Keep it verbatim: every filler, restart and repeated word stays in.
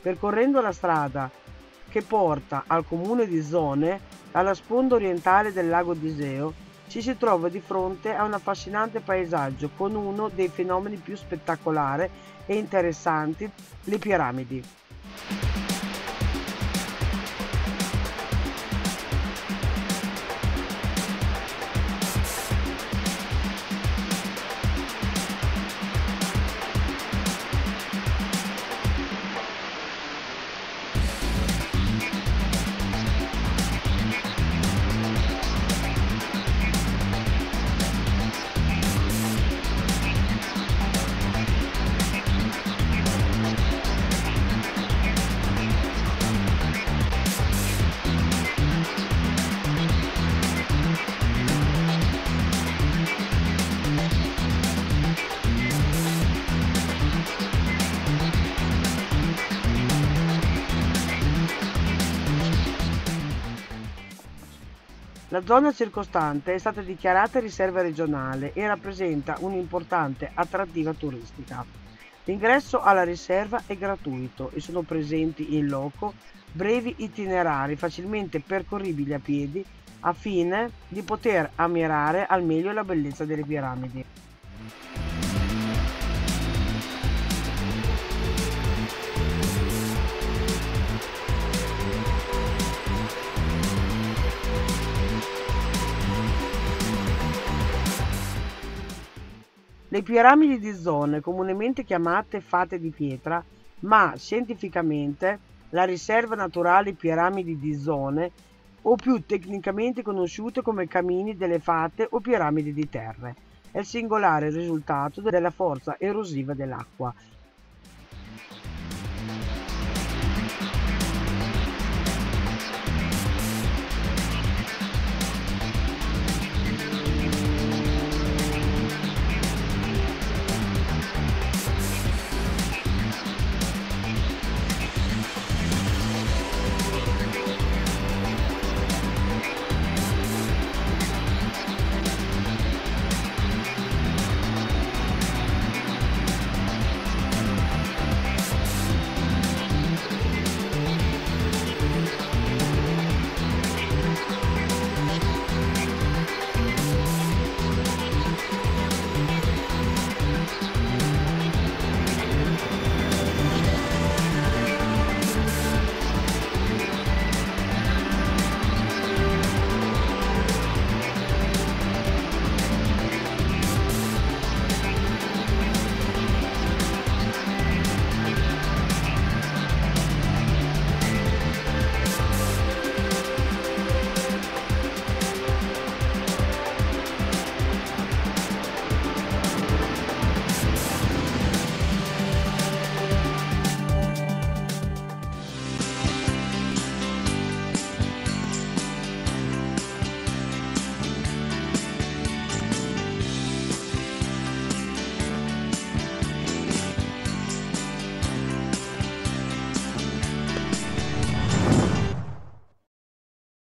Percorrendo la strada che porta al comune di Zone, alla sponda orientale del lago d'Iseo, ci si trova di fronte a un affascinante paesaggio con uno dei fenomeni più spettacolari e interessanti, le piramidi. La zona circostante è stata dichiarata riserva regionale e rappresenta un'importante attrattiva turistica. L'ingresso alla riserva è gratuito e sono presenti in loco brevi itinerari facilmente percorribili a piedi a fine di poter ammirare al meglio la bellezza delle piramidi. Le piramidi di Zone, comunemente chiamate fate di pietra, ma scientificamente la riserva naturale piramidi di Zone, o più tecnicamente conosciute come camini delle fate o piramidi di terre, è il singolare risultato della forza erosiva dell'acqua,